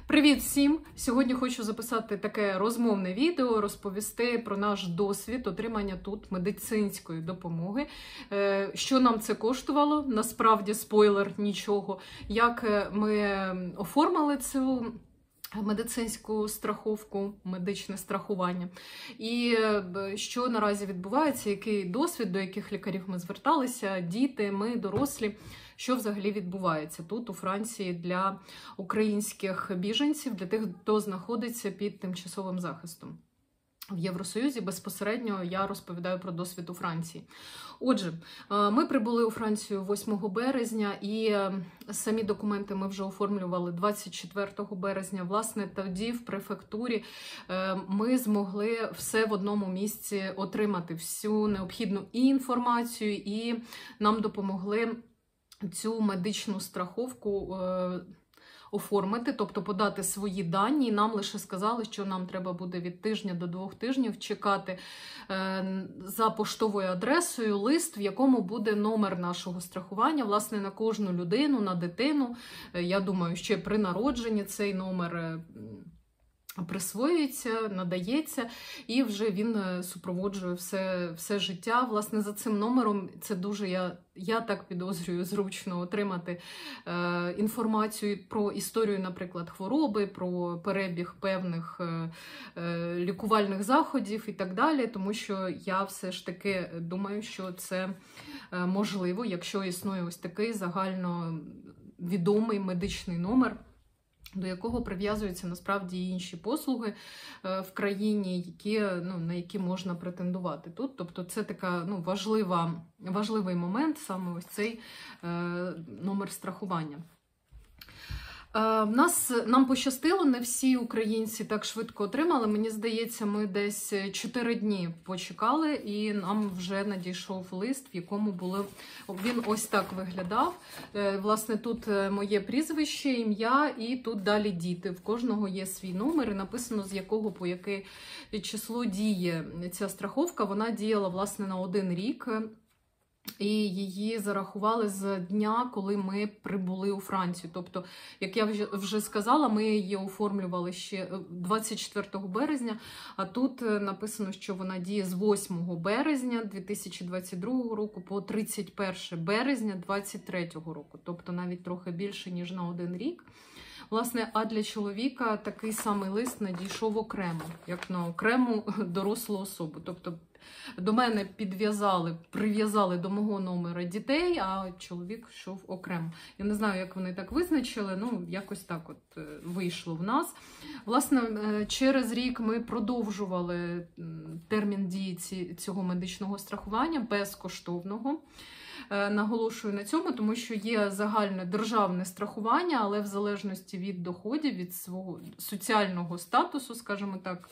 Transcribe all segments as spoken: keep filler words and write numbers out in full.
Привіт всім! Сьогодні хочу записати таке розмовне відео, розповісти про наш досвід отримання тут медицинської допомоги. Що нам це коштувало? Насправді, спойлер, нічого. Як ми оформили цю медицинську страховку, медичне страхування. І що наразі відбувається, який досвід, до яких лікарів ми зверталися, діти, ми, дорослі, що взагалі відбувається тут, у Франції, для українських біженців, для тих, хто знаходиться під тимчасовим захистом. В Євросоюзі безпосередньо я розповідаю про досвід у Франції. Отже, ми прибули у Францію восьмого березня, і самі документи ми вже оформлювали двадцять четвертого березня. Власне, тоді в префектурі ми змогли все в одному місці отримати, всю необхідну і інформацію, і нам допомогли цю медичну страховку оформити, тобто подати свої дані. І нам лише сказали, що нам треба буде від тижня до двох тижнів чекати е, за поштовою адресою лист, в якому буде номер нашого страхування, власне, на кожну людину, на дитину. Е, я думаю, ще при народженні цей номер е, присвоюється, надається, і вже він супроводжує все, все життя. Власне, за цим номером це дуже, я, я так підозрюю, зручно отримати е, інформацію про історію, наприклад, хвороби, про перебіг певних е, е, лікувальних заходів і так далі, тому що я все ж таки думаю, що це е, можливо, якщо існує ось такий загальновідомий медичний номер, до якого прив'язуються насправді і інші послуги в країні, які, ну, на які можна претендувати тут. Тобто це така, ну, важлива, важливий момент, саме ось цей е, номер страхування. Е, нас, нам пощастило, не всі українці так швидко отримали. Мені здається, ми десь чотири дні почекали, і нам вже надійшов лист, в якому було, він ось так виглядав. Е, власне, тут моє прізвище, ім'я, і тут далі діти. В кожного є свій номер, і написано, з якого по яке число діє ця страховка. Вона діяла, власне, на один рік. І її зарахували з дня, коли ми прибули у Францію. Тобто, як я вже сказала, ми її оформлювали ще двадцять четвертого березня, а тут написано, що вона діє з восьмого березня дві тисячі двадцять другого року по тридцять перше березня дві тисячі двадцять третього року. Тобто навіть трохи більше, ніж на один рік. Власне, а для чоловіка такий самий лист надійшов окремо, як на окрему дорослу особу. Тобто до мене підв'язали, прив'язали до мого номера дітей, а чоловік йшов окремо. Я не знаю, як вони так визначили, ну, якось так от вийшло в нас. Власне, через рік ми продовжували термін дії цього медичного страхування безкоштовного. Наголошую на цьому, тому що є загальне державне страхування, але в залежності від доходів, від свого соціального статусу, скажімо так,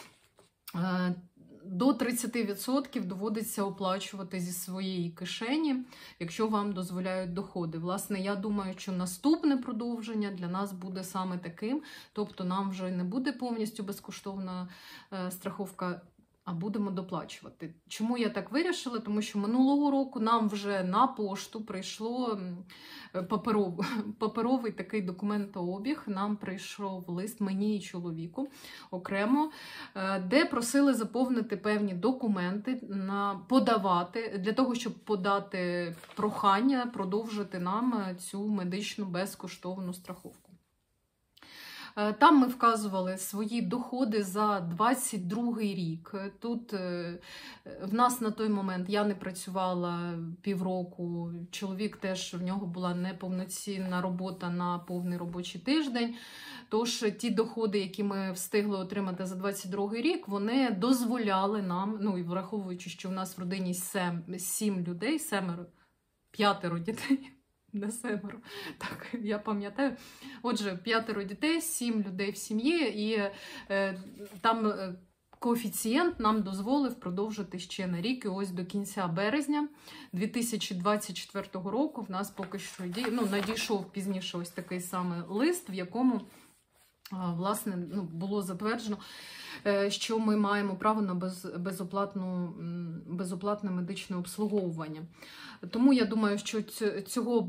до тридцяти відсотків доводиться оплачувати зі своєї кишені, якщо вам дозволяють доходи. Власне, я думаю, що наступне продовження для нас буде саме таким, тобто нам вже не буде повністю безкоштовна страховка, а будемо доплачувати. Чому я так вирішила? Тому що минулого року нам вже на пошту прийшло паперов, паперовий такий документообіг, нам прийшов лист, мені і чоловіку окремо, де просили заповнити певні документи, на, подавати, для того, щоб подати прохання, продовжити нам цю медичну безкоштовну страховку. Там ми вказували свої доходи за двадцять другий рік. Тут в нас на той момент я не працювала півроку, чоловік теж, в нього була неповноцінна робота на повний робочий тиждень. Тож ті доходи, які ми встигли отримати за двадцять другий рік, вони дозволяли нам, ну і враховуючи, що в нас в родині сем, сім людей, семеро, п'ятеро дітей. Не семеро, так, я пам'ятаю. Отже, п'ятеро дітей, сім людей в сім'ї, і е, там е, коефіцієнт нам дозволив продовжити ще на рік, і ось до кінця березня дві тисячі двадцять четвертого року в нас поки що ну, надійшов пізніше ось такий саме лист, в якому власне, ну, було затверджено, що ми маємо право на без, безоплатну, безоплатне медичне обслуговування. Тому я думаю, що цього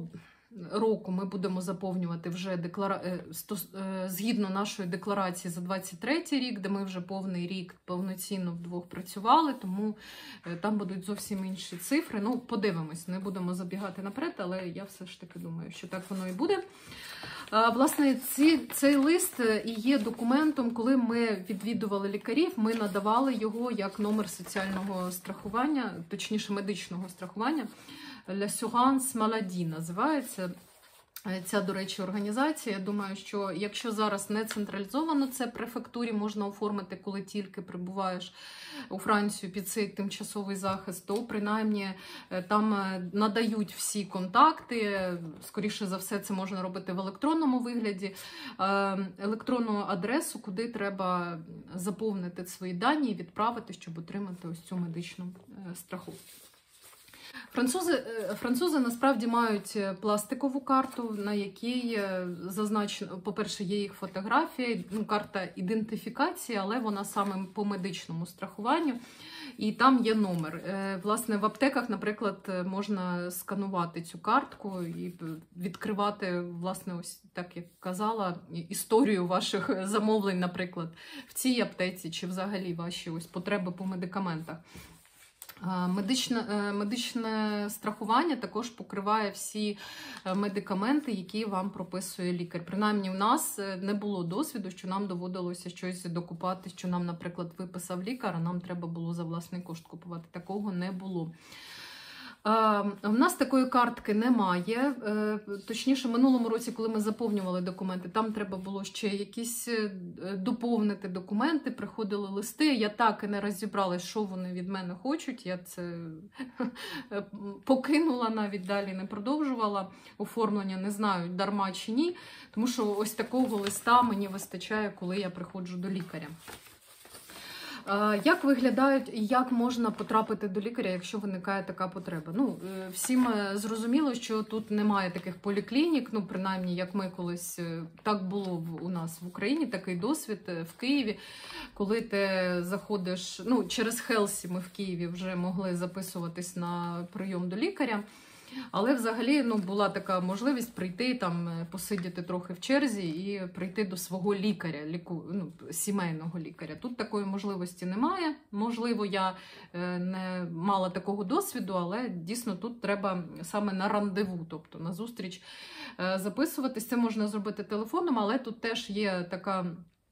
року ми будемо заповнювати вже деклара... згідно нашої декларації за двадцять третій рік, де ми вже повний рік повноцінно вдвох працювали, тому там будуть зовсім інші цифри. Ну, подивимось, не будемо забігати наперед, але я все ж таки думаю, що так воно і буде. Власне, ці, цей лист і є документом, коли ми відвідували лікарів, ми надавали його як номер соціального страхування, точніше медичного страхування. L'assurance maladie називається ця, до речі, організація. Я думаю, що якщо зараз не централізовано це префектурі можна оформити, коли тільки прибуваєш у Францію під цей тимчасовий захист, то принаймні там надають всі контакти. Скоріше за все, це можна робити в електронному вигляді. Електронну адресу, куди треба заповнити свої дані і відправити, щоб отримати ось цю медичну страховку. Французи, французи насправді мають пластикову карту, на якій зазначено, по-перше, є їх фотографія, ну, карта ідентифікації, але вона саме по медичному страхуванню, і там є номер. Власне, в аптеках, наприклад, можна сканувати цю картку і відкривати, власне, ось так як казала, історію ваших замовлень, наприклад, в цій аптеці, чи взагалі ваші ось потреби по медикаментах. Медичне, медичне страхування також покриває всі медикаменти, які вам прописує лікар. Принаймні, в нас не було досвіду, що нам доводилося щось докупати, що нам, наприклад, виписав лікар, а нам треба було за власний кошт купувати. Такого не було. У нас такої картки немає. Точніше, в минулому році, коли ми заповнювали документи, там треба було ще якісь доповнити документи, приходили листи. Я так і не розібрала, що вони від мене хочуть. Я це покинула, навіть далі не продовжувала оформлення, не знаю, дарма чи ні. Тому що ось такого листа мені вистачає, коли я приходжу до лікаря. Як виглядають і як можна потрапити до лікаря, якщо виникає така потреба? Ну, всім зрозуміло, що тут немає таких поліклінік, ну, принаймні, як ми колись, так було у нас в Україні, такий досвід в Києві, коли ти заходиш, ну, через Хелсі ми в Києві вже могли записуватись на прийом до лікаря. Але взагалі, ну, була така можливість прийти, там, посидіти трохи в черзі і прийти до свого лікаря, ліку, ну, сімейного лікаря. Тут такої можливості немає. Можливо, я не мала такого досвіду, але дійсно тут треба саме на рандеву, тобто на зустріч записуватись. Це можна зробити телефоном, але тут теж є така...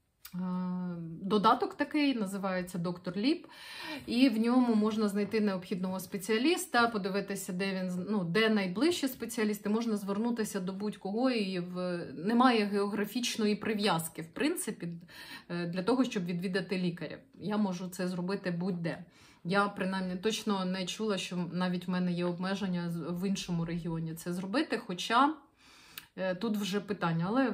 додаток такий, називається доктор Ліп, і в ньому можна знайти необхідного спеціаліста, подивитися, де він, ну, де найближчі спеціалісти, можна звернутися до будь-кого, і в... немає географічної прив'язки, в принципі, для того, щоб відвідати лікаря. Я можу це зробити будь-де. Я, принаймні, точно не чула, що навіть в мене є обмеження в іншому регіоні це зробити, хоча тут вже питання, але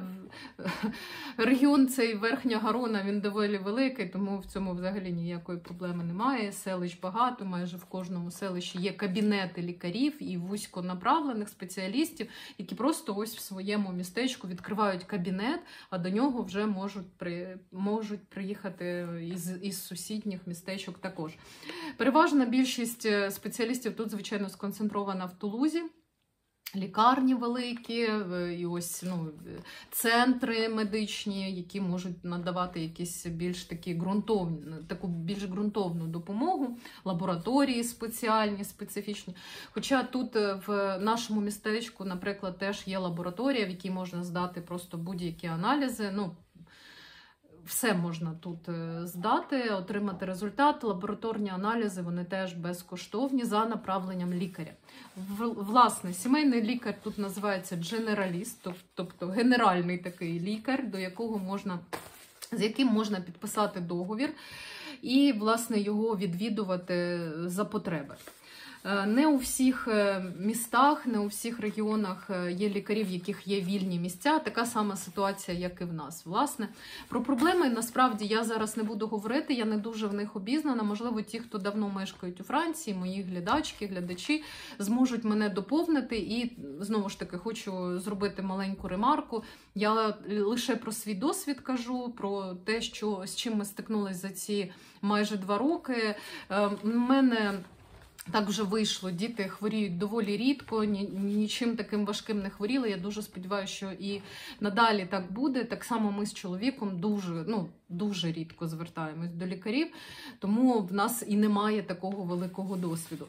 регіон цей Верхня Гарона, він доволі великий, тому в цьому взагалі ніякої проблеми немає. Селищ багато, майже в кожному селищі є кабінети лікарів і вузьконаправлених спеціалістів, які просто ось в своєму містечку відкривають кабінет, а до нього вже можуть, при, можуть приїхати із, із сусідніх містечок також. Переважна більшість спеціалістів тут, звичайно, сконцентрована в Тулузі. Лікарні великі, і ось, ну, центри медичні, які можуть надавати якісь більш такі ґрунтовні, таку більш ґрунтовну допомогу, лабораторії спеціальні, специфічні. Хоча тут в нашому містечку, наприклад, теж є лабораторія, в якій можна здати просто будь-які аналізи. Ну, все можна тут здати, отримати результат. Лабораторні аналізи, вони теж безкоштовні за направленням лікаря. Власне, сімейний лікар тут називається дженераліст, тобто генеральний такий лікар, до якого можна, з яким можна підписати договір і, власне, його відвідувати за потреби. Не у всіх містах, не у всіх регіонах є лікарі, в яких є вільні місця. Така сама ситуація, як і в нас. Власне, про проблеми, насправді, я зараз не буду говорити, я не дуже в них обізнана. Можливо, ті, хто давно мешкають у Франції, мої глядачки, глядачі, зможуть мене доповнити. І, знову ж таки, хочу зробити маленьку ремарку. Я лише про свій досвід кажу, про те, що, з чим ми стикнулися за ці майже два роки. У мене... Так вже вийшло, діти хворіють доволі рідко, ні, нічим таким важким не хворіли. Я дуже сподіваюся, що і надалі так буде. Так само ми з чоловіком дуже, ну, дуже рідко звертаємось до лікарів, тому в нас і немає такого великого досвіду.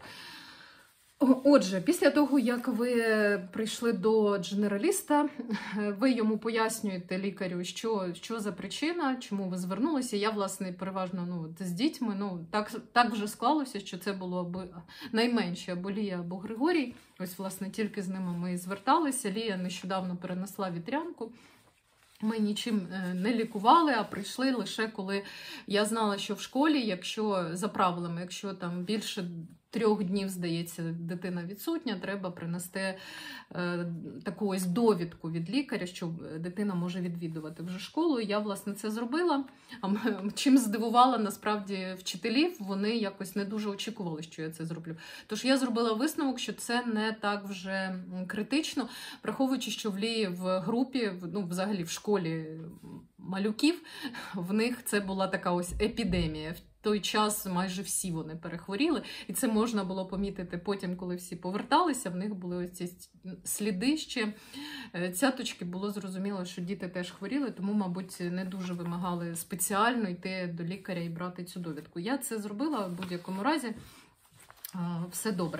Отже, після того, як ви прийшли до дженераліста, ви йому пояснюєте лікарю, що, що за причина, чому ви звернулися. Я, власне, переважно ну, з дітьми, ну, так, так вже склалося, що це було або найменше або Лія, або Григорій. Ось, власне, тільки з ними ми і зверталися. Лія нещодавно перенесла вітрянку. Ми нічим не лікували, а прийшли лише коли я знала, що в школі, якщо за правилами, якщо там більше трьох днів, здається, дитина відсутня, треба принести е, таку ось довідку від лікаря, що дитина може відвідувати вже школу. Я, власне, це зробила. А чим здивувала, насправді, вчителів, вони якось не дуже очікували, що я це зроблю. Тож я зробила висновок, що це не так вже критично, враховуючи, що в Лії в групі, ну, взагалі в школі малюків, в них це була така ось епідемія. В той час майже всі вони перехворіли, і це можна було помітити потім, коли всі поверталися, в них були ось ці сліди ще. Цяточки, було зрозуміло, що діти теж хворіли, тому, мабуть, не дуже вимагали спеціально йти до лікаря і брати цю довідку. Я це зробила, в будь-якому разі все добре.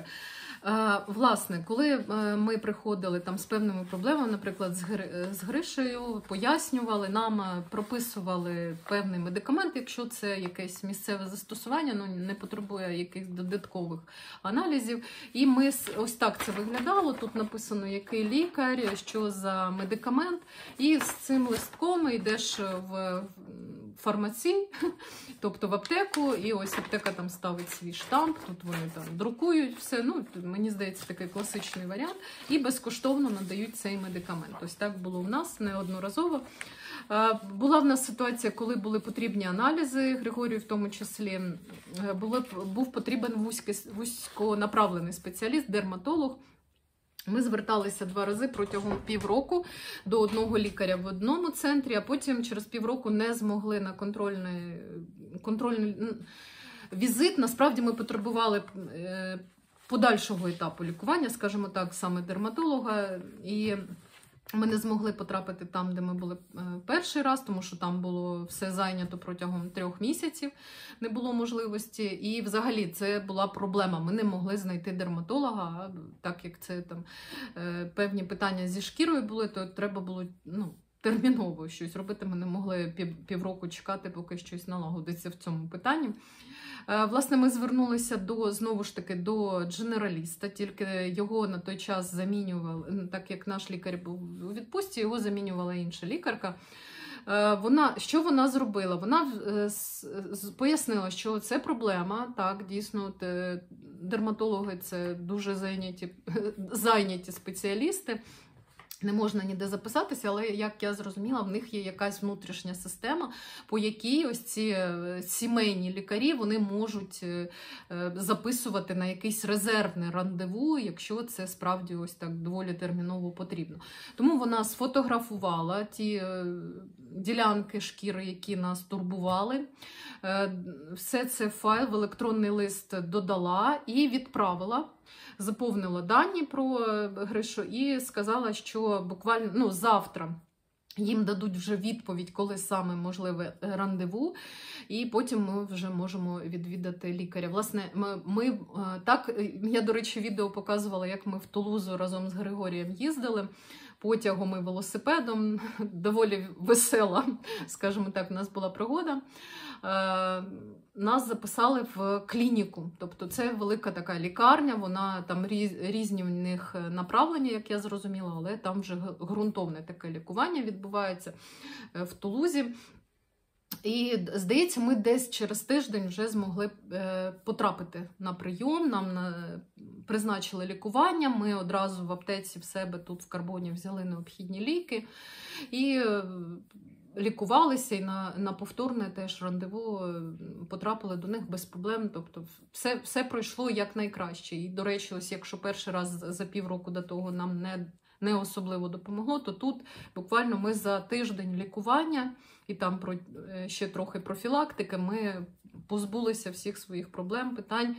Власне, коли ми приходили там з певними проблемами, наприклад, з Гришею, пояснювали, нам прописували певний медикамент, якщо це якесь місцеве застосування, ну, не потребує якихось додаткових аналізів. І ми, ось так це виглядало, тут написано, який лікар, що за медикамент, і з цим листком йдеш в фармації, тобто в аптеку, і ось аптека там ставить свій штамп, тут вони там друкують все, ну, мені здається, такий класичний варіант, і безкоштовно надають цей медикамент. Ось так було в нас неодноразово. Була в нас ситуація, коли були потрібні аналізи, Григорію в тому числі, було, був потрібен вузьконаправлений спеціаліст, дерматолог. Ми зверталися два рази протягом півроку до одного лікаря в одному центрі, а потім через півроку не змогли на контрольний, контрольний візит. Насправді ми потребували подальшого етапу лікування, скажімо так, саме дерматолога, і ми не змогли потрапити там, де ми були перший раз, тому що там було все зайнято протягом трьох місяців, не було можливості. І взагалі це була проблема. Ми не могли знайти дерматолога, а так як це там певні питання зі шкірою були, то треба було, ну, терміново щось робити. Ми не могли пів, півроку чекати, поки щось налагодиться в цьому питанні. Власне, ми звернулися до, знову ж таки, до дженераліста, тільки його на той час замінювали, так як наш лікар був у відпустці, його замінювала інша лікарка. Вона, що вона зробила? Вона пояснила, що це проблема, так, дійсно, дерматологи – це дуже зайняті, зайняті спеціалісти. Не можна ніде записатися, але, як я зрозуміла, в них є якась внутрішня система, по якій ось ці сімейні лікарі, вони можуть записувати на якийсь резервне рандеву, якщо це справді ось так доволі терміново потрібно. Тому вона сфотографувала ті ділянки шкіри, які нас турбували, все це в файл, в електронний лист додала і відправила. Заповнила дані про Гришу і сказала, що буквально, ну, завтра їм дадуть вже відповідь, коли саме можливе рандеву, і потім ми вже можемо відвідати лікаря. Власне, ми, ми так, я, до речі, відео показувала, як ми в Тулузу разом з Григорієм їздили, потягом і велосипедом, доволі весела, скажімо так, у нас була пригода. Нас записали в клініку, тобто це велика така лікарня, вона там різні в них направлення, як я зрозуміла, але там вже ґрунтовне таке лікування відбувається в Тулузі. І, здається, ми десь через тиждень вже змогли потрапити на прийом, нам призначили лікування, ми одразу в аптеці в себе тут в Карбоні взяли необхідні ліки і лікувалися, і на, на повторне теж рандеву потрапили до них без проблем, тобто все, все пройшло якнайкраще. І, до речі, ось якщо перший раз за півроку до того нам не, не особливо допомогло, то тут буквально ми за тиждень лікування і там про, ще трохи профілактики, ми позбулися всіх своїх проблем, питань.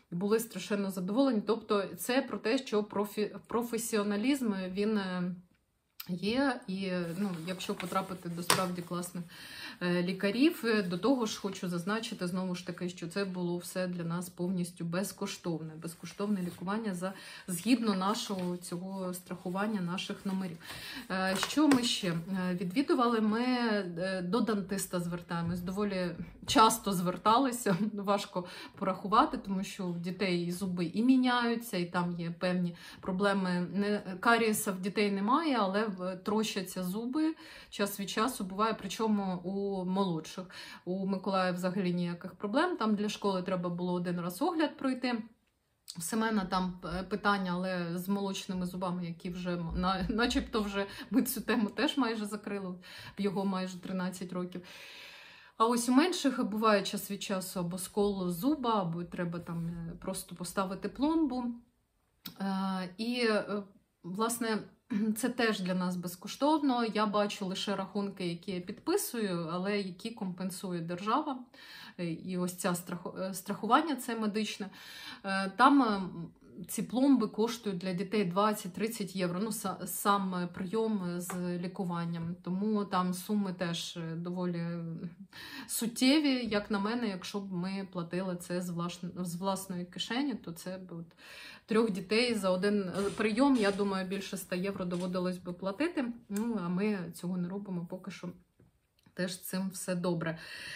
були страшенно задоволені. Тобто це про те, що профі... професіоналізм, він є, і ну, якщо потрапити до справді класних лікарів, до того ж хочу зазначити знову ж таки, що це було все для нас повністю безкоштовне, безкоштовне лікування за згідно нашого цього страхування, наших номерів. Що ми ще відвідували? Ми до дантиста звертаємось, доволі часто зверталися, важко порахувати, тому що в дітей зуби і міняються, і там є певні проблеми. Карієса в дітей немає, але трощаться зуби час від часу буває, причому у молодших. У Миколая взагалі ніяких проблем, там для школи треба було один раз огляд пройти. У Семена там питання, але з молочними зубами, які вже, начебто вже ми цю тему теж майже закрили, в його майже тринадцять років. А ось у менших буває час від часу або скол зуба, або треба там просто поставити пломбу. І, власне, це теж для нас безкоштовно. Я бачу лише рахунки, які я підписую, але які компенсує держава. І ось це страхування, це медичне. Там ці пломби коштують для дітей двадцять-тридцять євро. Ну, сам прийом з лікуванням. Тому там суми теж доволі суттєві, як на мене. Якщо б ми платили це з власної кишені, то це б от трьох дітей за один прийом, я думаю, більше ста євро доводилось би платити. Ну, а ми цього не робимо, поки що теж з цим все добре.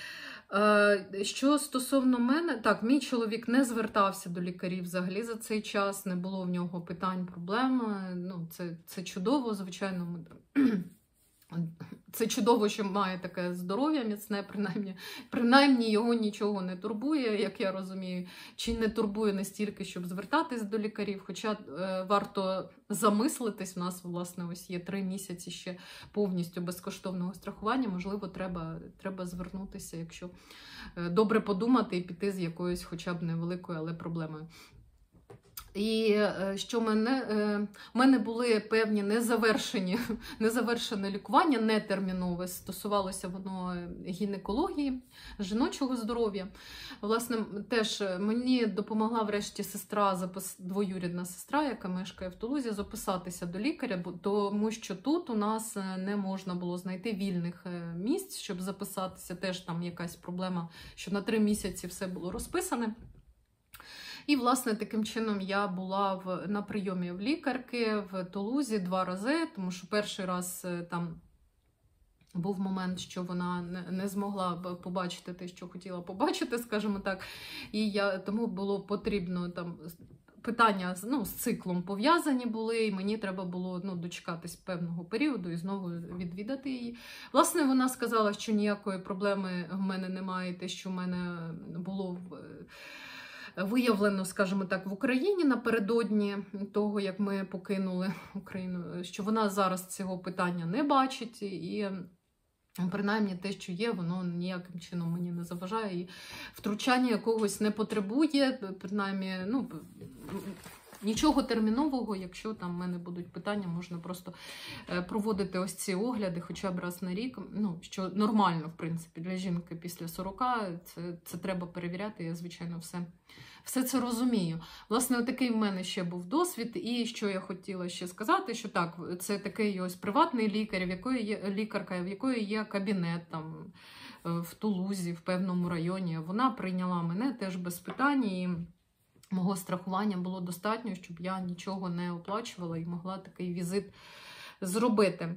Що стосовно мене, так, мій чоловік не звертався до лікарів взагалі за цей час, не було в нього питань, проблем. Ну, це, це чудово, звичайно, ми це чудово, що має таке здоров'я міцне, принаймні, принаймні його нічого не турбує, як я розумію, чи не турбує настільки, щоб звертатись до лікарів, хоча е, варто замислитись, у нас, власне, ось є три місяці ще повністю безкоштовного страхування, можливо, треба, треба звернутися, якщо е, добре подумати і піти з якоюсь хоча б невеликою, але проблемою. І що мене, в мене були певні незавершені, незавершене лікування, нетермінове, стосувалося воно гінекології, жіночого здоров'я. Власне, теж мені допомогла врешті сестра, двоюрідна сестра, яка мешкає в Тулузі, записатися до лікаря, тому що тут у нас не можна було знайти вільних місць, щоб записатися. Теж там якась проблема, що на три місяці все було розписане. І, власне, таким чином я була в, на прийомі в лікарки в Тулузі два рази, тому що перший раз там був момент, що вона не, не змогла побачити те, що хотіла побачити, скажімо так. І я, тому було потрібно там питання ну, з циклом пов'язані були, і мені треба було ну, дочекатись певного періоду і знову відвідати її. Власне, вона сказала, що ніякої проблеми в мене немає, те, що в мене було в виявлено, скажімо так, в Україні напередодні того, як ми покинули Україну, що вона зараз цього питання не бачить, і принаймні те, що є, воно ніяким чином мені не заважає, і втручання якогось не потребує, принаймні, ну, нічого термінового, якщо там в мене будуть питання, можна просто проводити ось ці огляди хоча б раз на рік, ну, що нормально, в принципі, для жінки після сорока, це, це треба перевіряти, я, звичайно, все, все це розумію. Власне, такий в мене ще був досвід, і що я хотіла ще сказати, що так, це такий ось приватний лікар, в якої є, лікарка, в якої є кабінет там в Тулузі, в певному районі, вона прийняла мене теж без питань, і мого страхування було достатньо, щоб я нічого не оплачувала і могла такий візит зробити.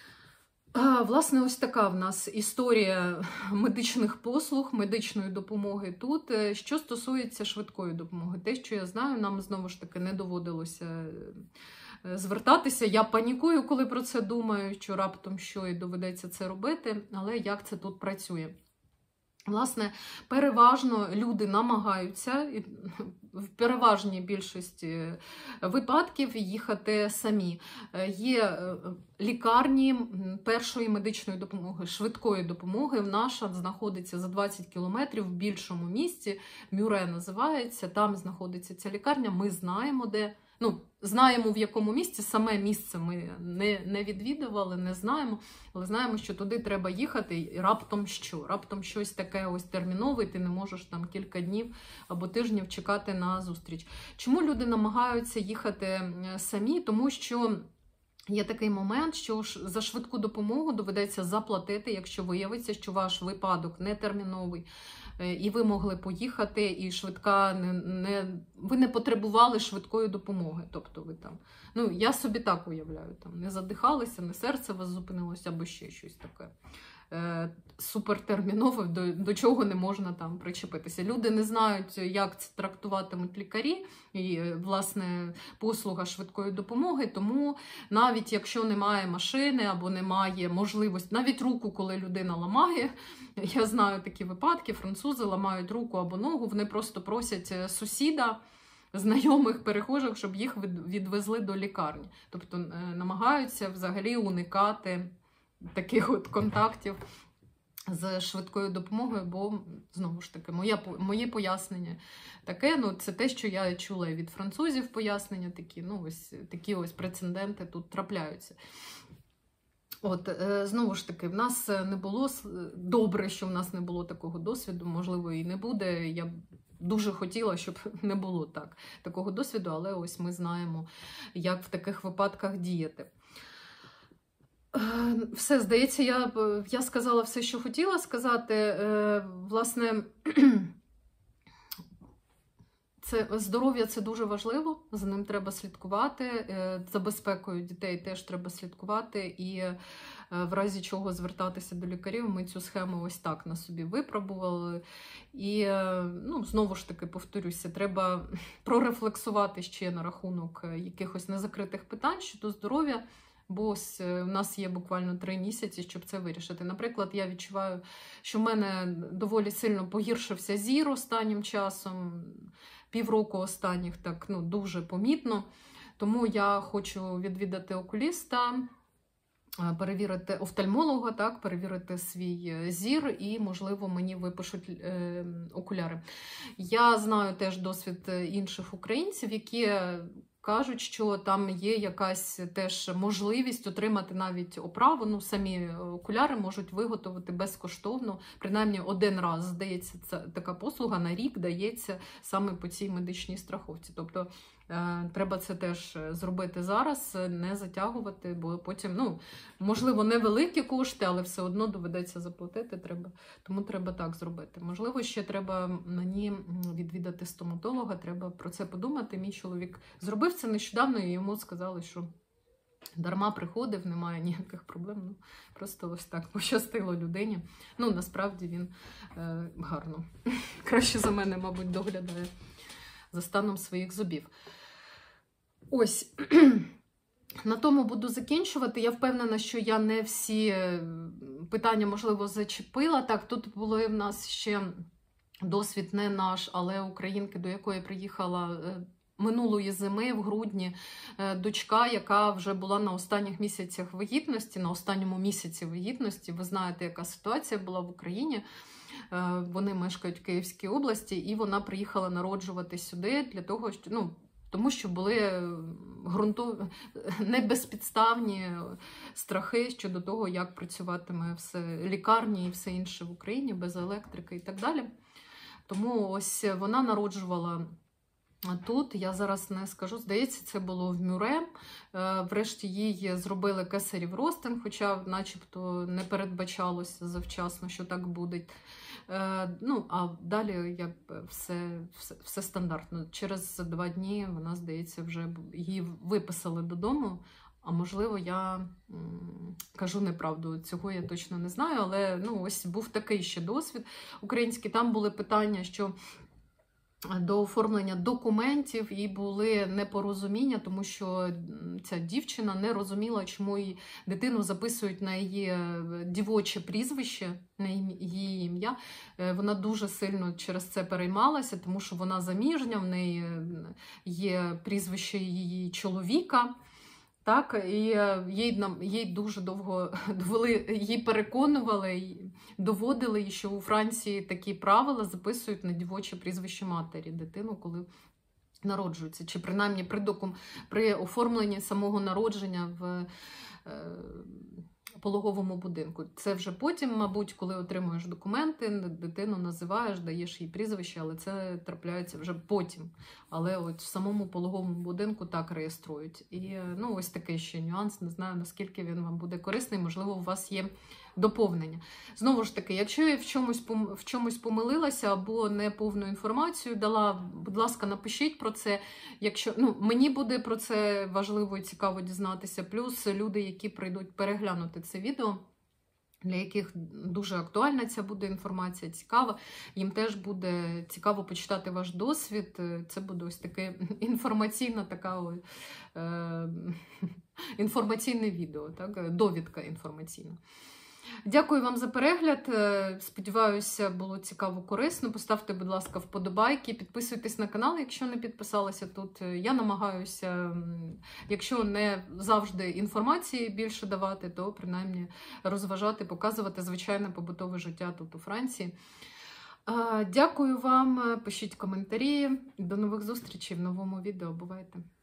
А, власне, ось така в нас історія медичних послуг, медичної допомоги тут. Що стосується швидкої допомоги, те, що я знаю, нам знову ж таки не доводилося звертатися. Я панікую, коли про це думаю, що раптом що і доведеться це робити, але як це тут працює? Власне, переважно люди намагаються, в переважній більшості випадків, їхати самі. Є лікарні першої медичної допомоги, швидкої допомоги. Наша знаходиться за двадцять кілометрів в більшому місті, Мюре називається, там знаходиться ця лікарня, ми знаємо, де Ну, знаємо, в якому місці, саме місце ми не, не відвідували, не знаємо, але знаємо, що туди треба їхати, і раптом що? Раптом щось таке ось термінове, ти не можеш там кілька днів або тижнів чекати на зустріч. Чому люди намагаються їхати самі? Тому що є такий момент, що за швидку допомогу доведеться заплатити, якщо виявиться, що ваш випадок не терміновий, і ви могли поїхати, і швидка не, не ви не потребували швидкої допомоги. Тобто ви там, ну я собі так уявляю, там не задихалися, не серце вас зупинилося, або ще щось таке. Е, супертермінове, до, до чого не можна там причепитися. Люди не знають, як це трактуватимуть лікарі, і, власне, послуга швидкої допомоги, тому навіть якщо немає машини або немає можливості, навіть руку, коли людина ламає, я знаю такі випадки, французи ламають руку або ногу, вони просто просять сусіда, знайомих перехожих, щоб їх відвезли до лікарні. Тобто намагаються взагалі уникати таких от контактів з швидкою допомогою, бо, знову ж таки, моє, моє пояснення таке, ну, це те, що я чула від французів пояснення такі, ну, ось такі ось прецеденти тут трапляються. От, знову ж таки, в нас не було, добре, що в нас не було такого досвіду, можливо, і не буде, я б дуже хотіла, щоб не було так, такого досвіду, але ось ми знаємо, як в таких випадках діяти. Все, здається, я, я сказала все, що хотіла сказати. Власне, це, здоров'я – це дуже важливо, за ним треба слідкувати, за безпекою дітей теж треба слідкувати, і в разі чого звертатися до лікарів. Ми цю схему ось так на собі випробували. І, ну, знову ж таки, повторюся, треба прорефлексувати ще на рахунок якихось незакритих питань щодо здоров'я, бо ось у нас є буквально три місяці, щоб це вирішити. Наприклад, я відчуваю, що в мене доволі сильно погіршився зір останнім часом, півроку останніх так, ну, дуже помітно. Тому я хочу відвідати окуліста, перевірити офтальмолога, так, перевірити свій зір і, можливо, мені випишуть е, окуляри. Я знаю теж досвід інших українців, які кажуть, що там є якась теж можливість отримати навіть оправу. Ну, самі окуляри можуть виготовити безкоштовно. Принаймні один раз, здається, це така послуга на рік дається саме по цій медичній страховці. Тобто е, треба це теж зробити зараз, не затягувати, бо потім, ну, можливо, невеликі кошти, але все одно доведеться заплатити. Треба, тому треба так зробити. Можливо, ще треба мені відвідати стоматолога, треба про це подумати. Мій чоловік зробив це нещодавно, і йому сказали, що дарма приходив, немає ніяких проблем. Ну, просто ось так пощастило людині. Ну, насправді він е, гарно, краще за мене, мабуть, доглядає за станом своїх зубів. Ось, на тому буду закінчувати. Я впевнена, що я не всі питання, можливо, зачепила. Так, тут було в нас ще досвід не наш, але українки, до якої приїхала минулої зими, в грудні, дочка, яка вже була на останніх місяцях вагітності, на останньому місяці вагітності. Ви знаєте, яка ситуація була в Україні. Вони мешкають в Київській області, і вона приїхала народжувати сюди для того, що, ну, тому що були ґрунтові, небезпідставні страхи щодо того, як працюватиме все лікарні і все інше в Україні, без електрики і так далі. Тому ось вона народжувала тут, я зараз не скажу, здається, це було в Мюре. Врешті їй зробили кесарів ростин, хоча начебто не передбачалося завчасно, що так буде. Ну, а далі як все, все, все стандартно. Через два дні вона, здається, вже її виписали додому. А можливо, я м, кажу неправду, цього я точно не знаю, але, ну, ось був такий ще досвід український. Там були питання, що до оформлення документів, і були непорозуміння, тому що ця дівчина не розуміла, чому її дитину записують на її дівоче прізвище, на її ім'я. Вона дуже сильно через це переймалася, тому що вона заміжня, в неї є прізвище її чоловіка. Так, і їй, їй дуже довго довели, їй переконували, доводили, що у Франції такі правила записують на дівоче прізвище матері дитину, коли народжуються, чи принаймні при, докум... при оформленні самого народження в е... пологовому будинку. Це вже потім, мабуть, коли отримуєш документи, дитину називаєш, даєш їй прізвище, але це трапляється вже потім. Але от в самому пологовому будинку так реєструють. І ну, ось такий ще нюанс, не знаю, наскільки він вам буде корисний, можливо, у вас є доповнення. Знову ж таки, якщо я в чомусь, в чомусь помилилася або не повну інформацію дала, будь ласка, напишіть про це. Якщо, ну, мені буде про це важливо і цікаво дізнатися. Плюс люди, які прийдуть переглянути це відео, для яких дуже актуальна ця буде інформація, цікава, їм теж буде цікаво почитати ваш досвід. Це буде ось таке інформаційна така ось, е, інформаційне відео, так? Довідка інформаційна. Дякую вам за перегляд. Сподіваюся, було цікаво, корисно. Поставте, будь ласка, вподобайки, підписуйтесь на канал, якщо не підписалися тут. Я намагаюся, якщо не завжди інформації більше давати, то принаймні розважати, показувати звичайне побутове життя тут у Франції. Дякую вам, пишіть коментарі. До нових зустрічей в новому відео. Бувайте!